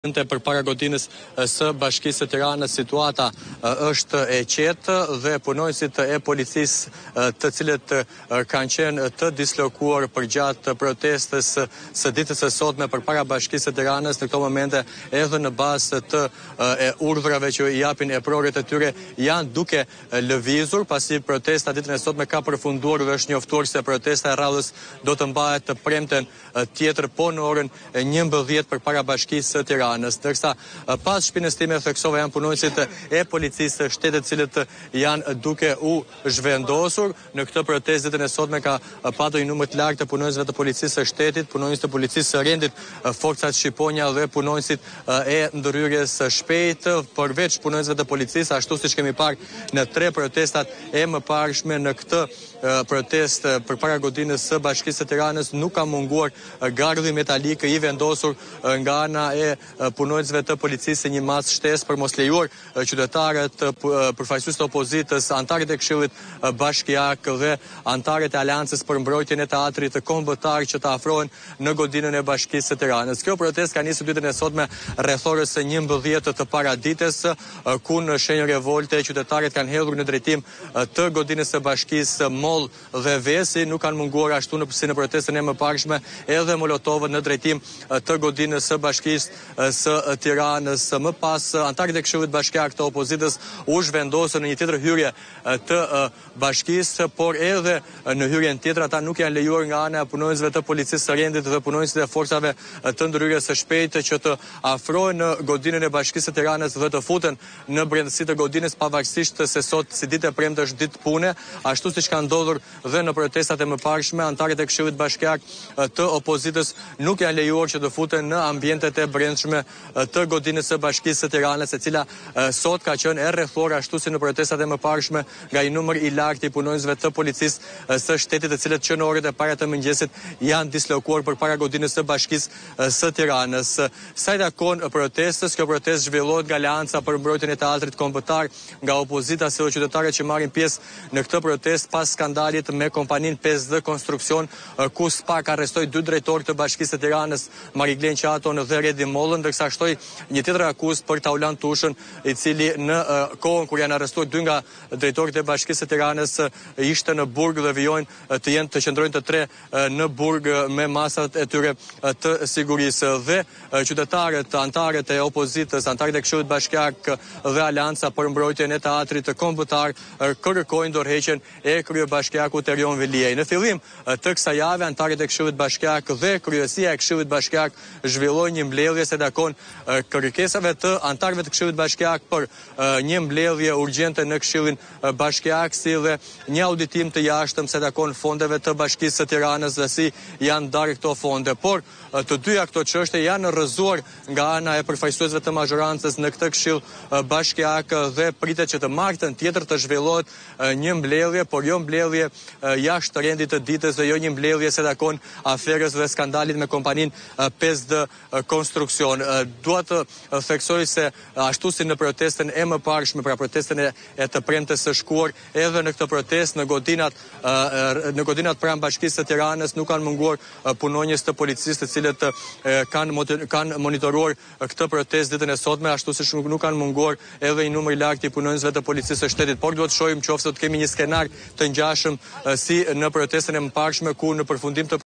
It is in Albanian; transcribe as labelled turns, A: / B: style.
A: Përpara godinës së Bashkisë së Tiranës situata është e qetë dhe punonësit e policisë të cilët kanë qenë të dislokuar përgjatë protestës së ditës së sotme përpara Bashkisë së Tiranës në këto momente edhe në bazë të urdhrave që i japin eprorët e tyre janë duke lëvizur pasi protesta ditën e sotme ka përfunduar dhe është njoftuar se protesta e radhës do të mbahet të premten tjetër po në orën 11 përpara Bashkisë së Tiranës. Ndërsa pas shpinës time theksova janë punonësit e policisë së shtetit cilët janë duke u zhvendosur në këtë protestë ditën e sotme ka patur një numër të lartë të punonësve të policisë së shtetit, punonësit të policisë së rendit, forcat shqiponja dhe punonësit e ndërhyrjes së shpejtë, përveç punonësve të policisë, ashtu siç kemi parë në 3 protestat e mëparshme në këtë protestë përpara godinës së Bashkisë së Tiranës nuk ka munguar gardhi metalik i vendosur nga ana e punonësve të policisë një masë shtesë për mos lejuar qytetarët, përfaqësues të opozitës, antarët e Këshillit Bashkiak dhe antarët e Aleancës për mbrojtjen e teatrit kombëtar që të afrohen në godinën e Bashkisë së Tiranës. Kjo protestë ka nisur ditën e sotme rreth orës 11 të paradites, ku në shenjë revolte qytetarët kanë hedhur në drejtim të godinës së Bashkisë Moll dhe Vesi, nuk kanë munguar ashtu si në protestën e mëparshme edhe molotovët në drejtim të godinës së Bashkisë së Tiranës. Më pas antarët e Këshillit Bashkiak të opozitës u zhvendosën në një tjetër hyrje të bashkisë, por edhe në hyrjen tjetër ata nuk janë lejuar nga ana e punonësve të policisë së rendit dhe punonësit e forcave të ndërhyrjes së shpejtë që të afrohen në godinën e Bashkisë së Tiranës dhe të futen në brendësi të godinës pavarësisht se sot si ditë e premte është ditë pune, ashtu siç ka ndodhur dhe në protestat e mëparshme, antarët e Këshillit Bashkiak të opozitës nuk janë lejuar që të futen në ambientet e brendshme të godinës së Bashkisë së Tiranës, e cila sot ka qenë e rrethuar ashtu si në protestat e mëparshme nga një numër i lartë i punonësve të policisë së shtetit, të cilët që në orët e para të mëngjesit janë dislokuar përpara godinës së Bashkisë së Tiranës. Sa i takon protestës, kjo protestë zhvillohet nga Aleanca për mbrojtjen e teatrit kombëtar, nga opozita se qytetarët që marrin pjesë në këtë protestë pas skandalit me kompaninë 5D Konstruksion, ku SPAK arrestoi 2 drejtorë të Bashkisë së Tiranës, Mariglen Qaton dhe Redi Mollën, ndërsa shtoi një tjetër akuzë për Taulan Tushën, i cili në kohën kur janë arrestuar 2 nga drejtorët e Bashkisë së Tiranës ishte në burg dhe vijojnë të qëndrojnë të 3 në burg me masat e tyre të sigurisë. Dhe qytetarët, antarët e opozitës, antarët e Këshillit Bashkiak dhe Aleanca për mbrojtjen e teatrit kombëtar kërkojnë dorëheqjen e kryebashkiakut Erion Veliaj. Në fillim të kësaj jave, antarët e Këshillit Bashkiak dhe kryesia e Këshillit Bashkiak zhvilloi një mbledhje se takon kërkesave të antarëve të Këshillit Bashkiak për një mbledhje urgjente në Këshillin Bashkiak, si dhe një auditim të jashtëm se takon fondeve të Bashkisë së Tiranës dhe si janë ndarë këto fonde. Por të dyja këto çështje janë rrëzuar nga ana e përfaqësuesve të mazhorancës në këtë Këshill Bashkiak dhe pritet që të martën tjetër të zhvillohet një mbledhje, por jo mbledhje jashtë rendit të ditës dhe jo një mbledhje se takon aferës dhe skandalit me kompaninë 5D Konstruksion. Dua të theksoj se ashtu si në protestën e mëparshme, pra protestën e të premtes së shkuar, edhe në këtë protestë në godinat pranë Bashkisë së Tiranës nuk kanë munguar punonjës të policisë të cilët kanë monitoruar këtë protestë ditën e sotme, ashtu siç nuk kanë munguar edhe një numër i lartë i punonjësve të policisë së shtetit. Por duhet të shohim nëse do të kemi një skenar të ngjashëm si në protestën e mëparshme, ku në përfundim të